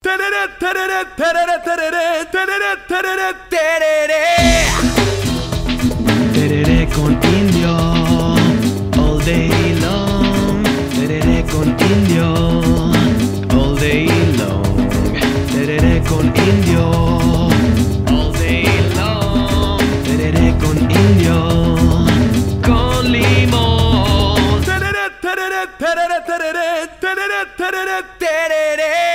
Tereré con indio, all day long. Tereré con indio, all day long. Tereré con indio, all day long. Tereré con indio, con limón. Tereré, tereré, tereré, tereré, tereré, tereré, tereré.